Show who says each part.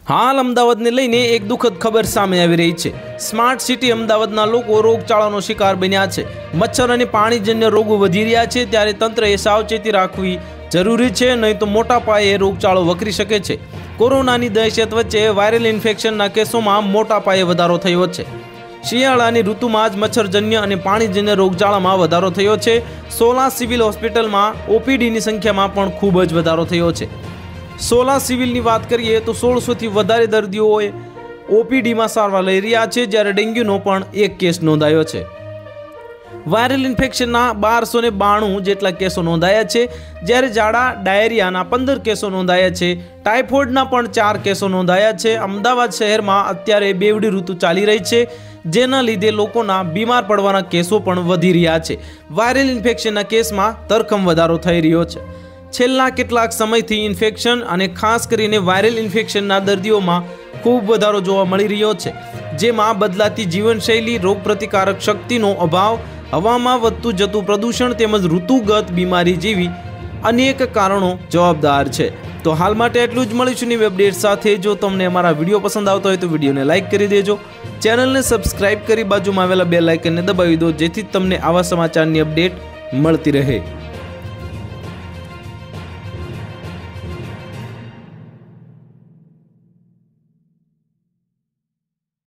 Speaker 1: હાલ અમદાવાદને લઈને એક દુઃખદ ખબર સામે આવી રહી છે। સ્માર્ટ સિટી અમદાવાદના લોકો રોગચાળાનો શિકાર બન્યા છે। મચ્છર અને પાણીજન્ય રોગો વધી રહ્યા છે, ત્યારે તંત્રએ સાવચેતી રાખવી જરૂરી છે, નહીં તો મોટા પાયે રોગચાળો વકરી શકે છે। કોરોનાની દહેશત વચ્ચે વાયરલ ઇન્ફેક્શનના કેસોમાં મોટા પાયે વધારો થયો છે। શિયાળાની ઋતુમાં જ મચ્છરજન્ય અને પાણીજન્ય રોગચાળામાં વધારો થયો છે। 16 સિવિલ હોસ્પિટલમાં ઓપીડીની સંખ્યામાં પણ ખૂબ જ વધારો થયો છે। 16 સિવિલની વાત કરીએ તો 1600થી વધારે દર્દીઓએ ઓપીડીમાં સારવાર લઈ રહ્યા છે, જ્યારે ડેન્ગ્યુનો પણ એક કેસ નોંધાયો છે। વાયરલ ઇન્ફેક્શનના 1292 જેટલા કેસો નોંધાયા છે, જ્યારે ઝાડા ડાયરિયાના 15 કેસો નોંધાયા છે। ટાઇફોઇડના પણ 4 કેસો નોંધાયા છે। અમદાવાદ શહેરમાં અત્યારે બેવડી ઋતુ ચાલી રહી છે, જેના લીધે લોકોના બીમાર પડવાના કેસો પણ વધી રહ્યા છે। વાયરલ ઇન્ફેક્શનના કેસમાં ધરખમ વધારો થઈ રહ્યો છે। છેલ્લા કેટલાક સમયથી ઇન્ફેક્શન અને ખાસ કરીને વાયરલ ઇન્ફેક્શનના દર્દીઓમાં ખૂબ વધારો જોવા મળી રહ્યો છે, જેમાં બદલાતી જીવનશૈલી, રોગપ્રતિકારક શક્તિનો અભાવ, હવામાં વધતું જતું પ્રદૂષણ તેમજ ઋતુગત બીમારી જેવી અનેક કારણો જવાબદાર છે। તો હાલ માટે એટલું જ, મળીશું નવી અપડેટ સાથે। જો તમને અમારા વિડીયો પસંદ આવતો હોય તો વિડીયોને લાઇક કરી દેજો, ચેનલને સબસ્ક્રાઇબ કરી બાજુમાં આવેલા બેલ આઇકનને દબાવી દો, જેથી તમને આવા સમાચારની અપડેટ મળતી રહે।